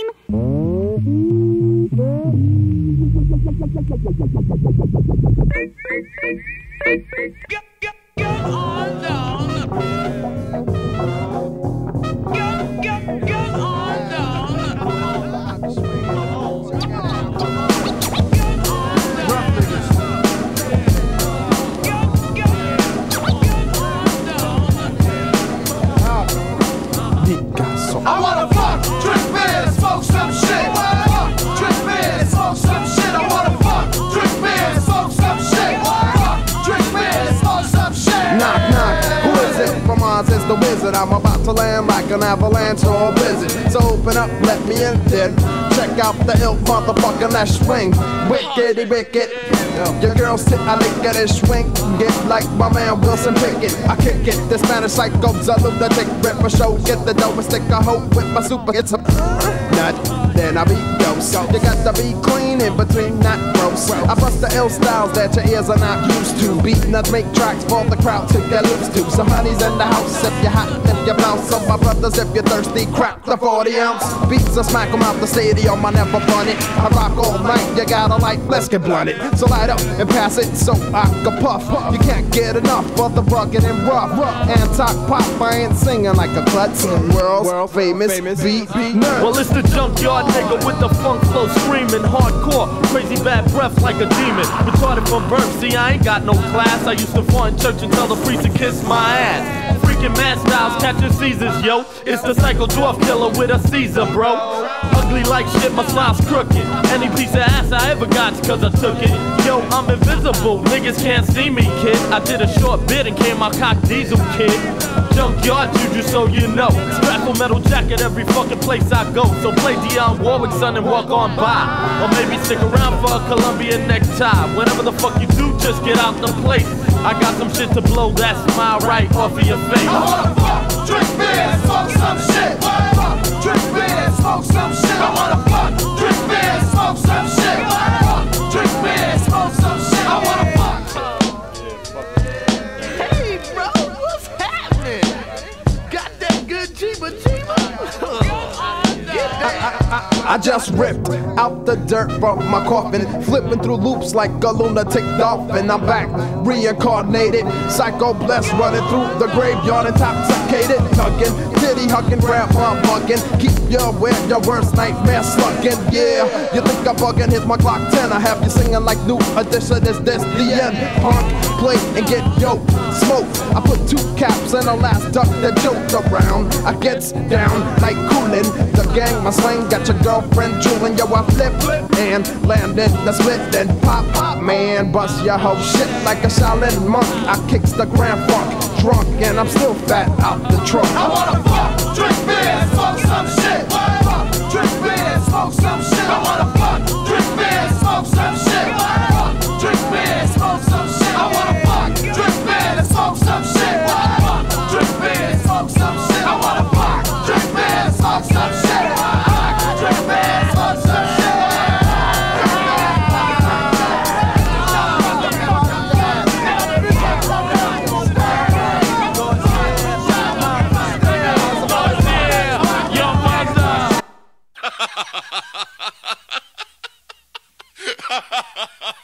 I wanna fuck, drink beer, smoke some shit. Fuck, drink beer, smoke some shit. I wanna fuck, drink beer, smoke some shit. Fuck, drink beer, smoke some shit. Knock, knock, who is it? From Oz is the wizard. I'm about to land like an avalanche or a blizzard. So open up, let me in then. Check out the ill motherfucking that swing. Wickedy wicked. Your girl sit, I lick at it, swing. Get like my man Wilson Pickett. I kick it, the Spanish psycho's a lunatic. Rip a show, get the dough and stick a hoe with my super. It's a nut, then I be ghost. You got to be clean in between, not gross. I bust the ill styles that your ears are not used to. Beat nuts, make tracks for the crowd to get loose to. Some honey's in the house if you're hot, if you bounce. So my brothers, if you're thirsty, crack the 40 ounce. Beats, I smack 'em out the stadium, I never run it. I rock all night, you gotta like, let's get blunted. So light up and pass it so I can puff. You can't get enough of the rugged and rough. Anti pop, I ain't singing like a klutz. World famous beat nerd. Well, it's the junkyard nigga with the funk flow screaming hardcore. Crazy bad breath like a demon. Retarded from birth, see I ain't got no class. I used to fall in church and tell the priest to kiss my ass. Freaking mad styles catching Caesars, yo. It's the psycho dwarf killer with a Caesar, bro. Ugly like shit, my smile's crooked. Any piece of ass I ever got's cause I took it. Yo, I'm invisible, niggas can't see me, kid. I did a short bit and came out cock diesel, kid. Junkyard juju, so you know. Strap a metal jacket every fucking place I go. So play Dionne Warwick, son, and walk on by. Or maybe stick around for a Columbia necktie. Whatever the fuck you do, just get out the place. I got some shit to blow that smile right off of your face. I wanna fuck, drink beer, smoke some shit. Fuck, drink beer, smoke some shit. I wanna fuck, drink beer, smoke some shit. Fuck, drink beer, smoke some shit. I wanna fuck. Hey, bro, what's happening? Got that good Jeeba Jeeba? I just ripped out the dirt from my coffin, flipping through loops like a lunatic dolphin. I'm back, reincarnated, psycho blessed, running through the graveyard, intoxicated, tugging, titty hugging, grandma bugging. Keep you aware, your worst nightmare slugging. Yeah, you think I'm bugging? Here's my Glock 10. I have you singing like New Edition. Is this the end? Punk, play and get yo smoke. I put 2 caps in the last duck that joked around. I gets down like coolin'. The gang, my slang, got your girlfriend drooling. Yo, I flip and land in the split and pop. Man, bust your whole shit like a Shaolin monk. I kicks the Grand Funk, drunk, and I'm still fat out the trunk. I wanna fuck, drink beer, smoke some shit. Fuck, drink beer, smoke some shit. I wanna fuck, drink beer, smoke some shit. Fuck, drink beer, smoke some shit. I wanna fuck, drink beer, smoke some shit. Fuck, drink beer, smoke some shit. I wanna fuck, drink beer, smoke some shit. Fuck, drink beer, smoke some shit. Ha ha ha ha!